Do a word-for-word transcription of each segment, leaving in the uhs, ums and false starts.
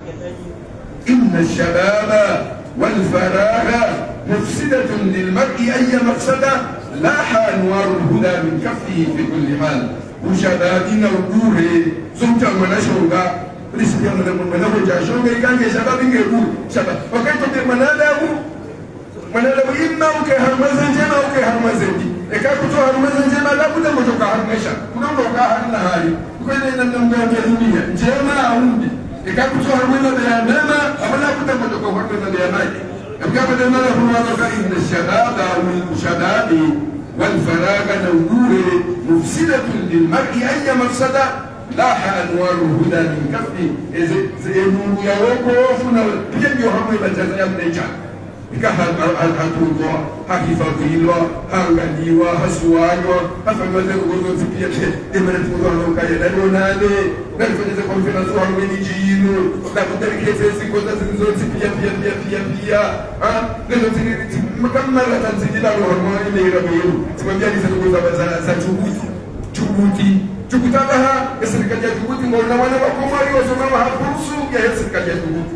إن الشباب والفراغ مفسدة للمرء أي مفسدة لاح أنوار الهدى من كفه في كل حال وشبابنا وقوله زمت من أشوغا رسل يوم من أوجه أشوغا كان شباب يقول شباب وكيف تمناله مناله إما وكهرمزن جما وكهرمزن دي إذا كنت هرمزن جما لا بد من تكهرمشا كنا نكهر نهاري وكذا ننمو كذبية جما عندي إذا كنت هرمزن بيانما أولا بد من تكهرمزن بياناي أبقى بدل ما له الله إن الشباب والشباب والفراغ نوره مفسدة للمرء أي مفسدة لاح أنوار الهدى من كفه إذا نور يوقفنا كيف يهرم بجزاء النجاة كهل الأتوبة هكفاقيلوا هنغنيوا هسوايوا هفهمت الغزو سبيته إمرت مدونو كايلانونا لي نرفض تكون في نسوها من يجينو لا بد من كيف يسيقوا تسنزون سبيا بيا بيا بيا بيا ها لأنه تنيرتي مكملة تنسيجي لا روحما إلي ربيو سمبيا لي سنقوزا بزا سجوبوتي جوبوتي جوبوتا بها يسرق جا جوبوتي مولا وانا وكماري وزمام هبوسو يا يسرق جا جوبوتي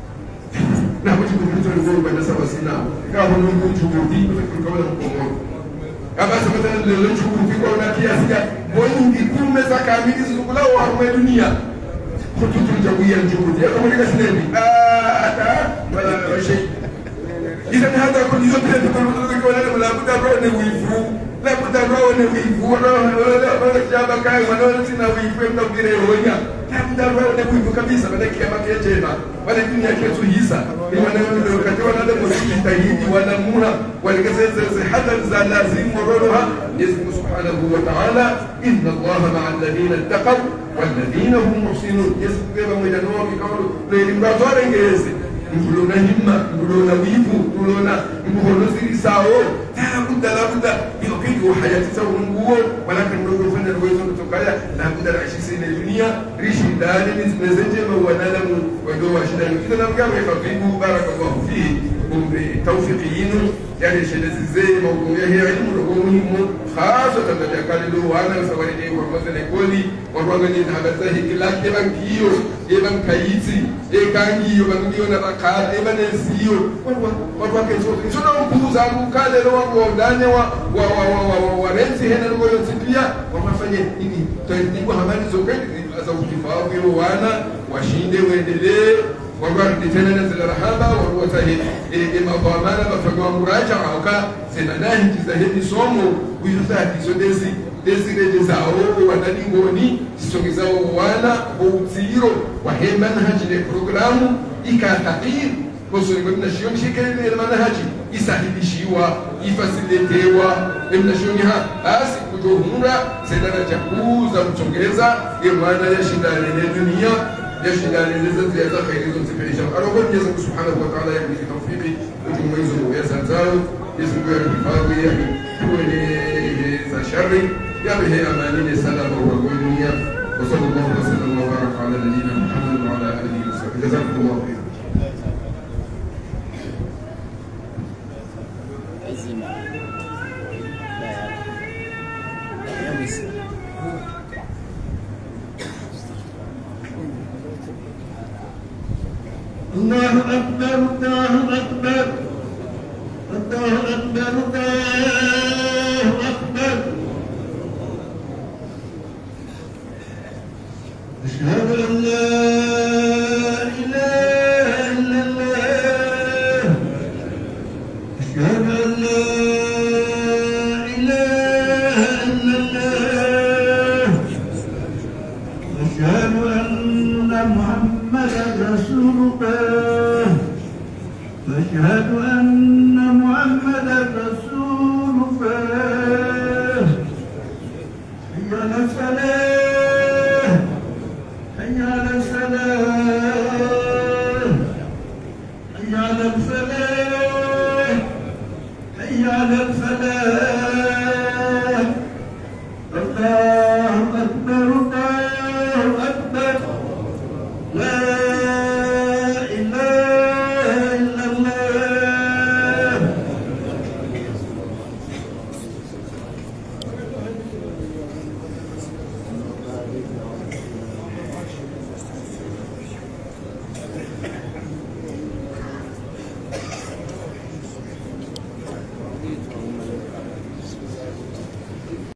na kuti kuitwa ngoro bana sawa sina ka hono mtu mudi kwa kwa mkomo kama sasa leo chukuti kwa na kiasi ya bongi kume za kamili zikula wa dunia kututu jawiya chukuti kama ni kasnebi ah ata wala shay idhan hada kullu yote kwa kwa la buda bro ne wifu la buda bro ne wifu wala wala jaba kai wala sina wifu ndo bire honya labda bro ne wifu kabisa baada ya kama kejema wala dunia yetu hisa wakati wanada mujtahidi wala mura walikazeza hadar za lazim murruha Mwenyezi Subhanahu wa Ta'ala inna Allaha ma'a alladhina ittaqaw walladhina hum muhsinun yasbiru mujanoa bikaulu lilimbatware ngeze mkulona himma mkulona wivu mkulona mkulona siri sao labda labda yokidu hayati sawu nguo walakin ndio fanya uwezo kutokaya labda aishi na dunia rishi ndani nizeje wanadamu wado washindani kila namgawa yafaqibu barakallahu fihi توفيقيين يعني شيء زي موضوع هي علم مهم خاصة تبع كله وانا سوالي ومثلا يقولي ورواني نهبته كلا كمان كيو كمان كايتي كان كيو كمان كيو نبكار كمان نسيو وروان كيسو شو نقول زعلو كله لو ورداني و و و و ورنسي هنا نقول سبيا وما فني إني تنتبه هماني زوجي أزوجي فاضي وانا وشينده ويدلي وقال لتنا نزل رحابة وروته إما ضامانا فقوا مراجعة وكا سنناهي تزاهدني صومو ويثاهدي سو ديسي ديسي رجزاو ونالي غوني تسوكزاو وانا ووتيرو وهي منهج للبروغرامو إيكا تقير وصول ابن الشيوم شكل المنهج يساهدي شيوا يفاسيليتيوا ابن الشيوم ها أسي كجوهورا سننا جاكوزا متونجيزا إمانا يشدالي الدنيا يشهد على الرزق يا ذا خير يزن في الإجابة أنا أقول يزن سبحانه وتعالى يعني في توفيقي وجميزه ويزنزاله يزن بيه الحفاظي يعني كوني ذا شري يا به أمانين السلام والدنيا وصلى الله وسلم وبارك على نبينا محمد وعلى آله وصحبه جزاكم الله خير. الله أكبر الله أكبر الله أكبر الله أكبر أشهد أن لا إله إلا الله أشهد أن لا إله إلا الله أشهد أن محمدا رسول الله أشهد أن محمدا رسول الله حي على الصلاة